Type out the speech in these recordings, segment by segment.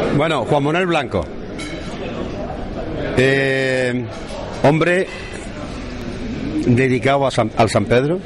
Bueno, Juan Manuel Blanco, hombre dedicado al San Pedro,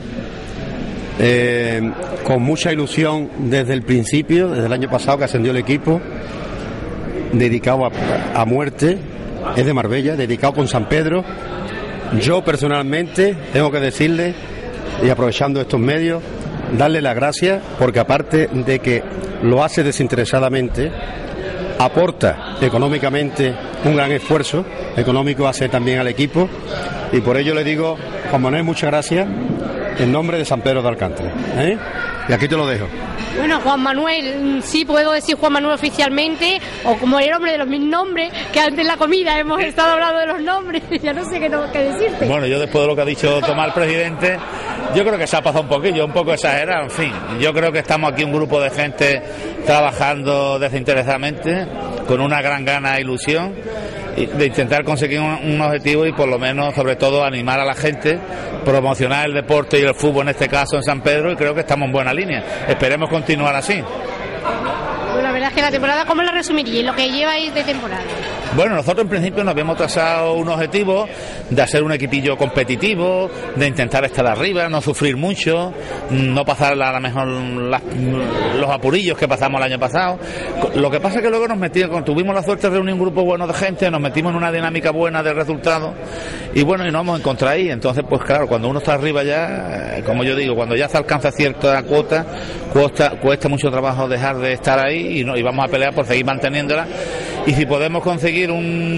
con mucha ilusión desde el principio, desde el año pasado que ascendió el equipo, dedicado a muerte, es de Marbella, dedicado con San Pedro. Yo personalmente tengo que decirle, y aprovechando estos medios, darle las gracias, porque aparte de que lo hace desinteresadamente, aporta económicamente un gran esfuerzo económico, hace también al equipo, y por ello le digo, Juan Manuel, muchas gracias en nombre de San Pedro de Alcántara, y aquí te lo dejo. Bueno, Juan Manuel, sí puedo decir Juan Manuel oficialmente, o como el hombre de los mil nombres, que antes en la comida hemos estado hablando de los nombres, ya no sé qué decirte. Bueno, yo después de lo que ha dicho Tomás el presidente, yo creo que se ha pasado un poquillo, un poco exagerado, en fin, yo creo que estamos aquí un grupo de gente trabajando desinteresadamente, con una gran gana e ilusión de intentar conseguir un objetivo y por lo menos, sobre todo, animar a la gente, promocionar el deporte y el fútbol en este caso en San Pedro, y creo que estamos en buena línea. Esperemos continuar así. Bueno, la verdad es que la temporada, ¿cómo la resumiríais, lo que lleváis de temporada? Bueno, nosotros en principio nos habíamos trazado un objetivo de hacer un equipillo competitivo, de intentar estar arriba, no sufrir mucho, no pasar a lo mejor los apurillos que pasamos el año pasado. Lo que pasa es que luego tuvimos la suerte de reunir un grupo bueno de gente, nos metimos en una dinámica buena de resultados y bueno, y nos hemos encontrado ahí. Entonces, pues claro, cuando uno está arriba ya, como yo digo, cuando ya se alcanza cierta cuota, cuesta mucho trabajo dejar de estar ahí y vamos a pelear por seguir manteniéndola. Y si podemos conseguir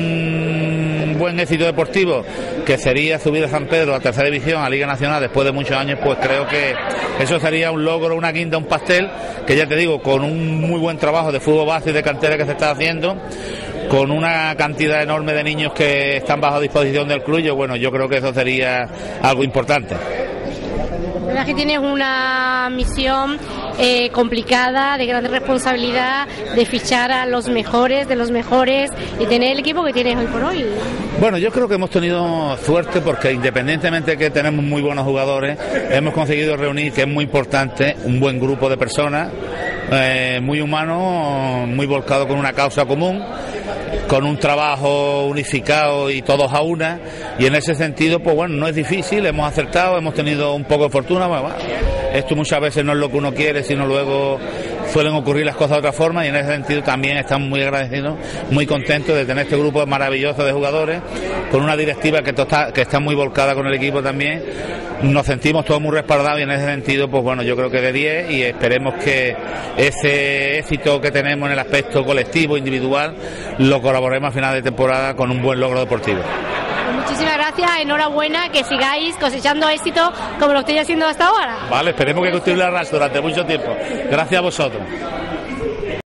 un buen éxito deportivo, que sería subir a San Pedro a tercera división, a Liga Nacional, después de muchos años, pues creo que eso sería un logro, una guinda, un pastel, que ya te digo, con un muy buen trabajo de fútbol base y de cantera que se está haciendo, con una cantidad enorme de niños que están bajo disposición del club, yo creo que eso sería algo importante. La verdad es que tienes una misión complicada, de gran responsabilidad, de fichar a los mejores de los mejores y tener el equipo que tienes hoy por hoy. Bueno, yo creo que hemos tenido suerte porque independientemente de que tenemos muy buenos jugadores, hemos conseguido reunir, que es muy importante, un buen grupo de personas, muy humanos, muy volcados con una causa común, con un trabajo unificado y todos a una, y en ese sentido, pues bueno, no es difícil, hemos acertado, hemos tenido un poco de fortuna, bueno, esto muchas veces no es lo que uno quiere, sino luego suelen ocurrir las cosas de otra forma, y en ese sentido también estamos muy agradecidos, muy contentos de tener este grupo maravilloso de jugadores, con una directiva que está muy volcada con el equipo también. Nos sentimos todos muy respaldados y en ese sentido, pues bueno, yo creo que de 10, y esperemos que ese éxito que tenemos en el aspecto colectivo, individual, lo colaboremos a final de temporada con un buen logro deportivo. Muchísimas gracias, enhorabuena, que sigáis cosechando éxito como lo estáis haciendo hasta ahora. Vale, esperemos que continúe el arrastre durante mucho tiempo. Gracias a vosotros.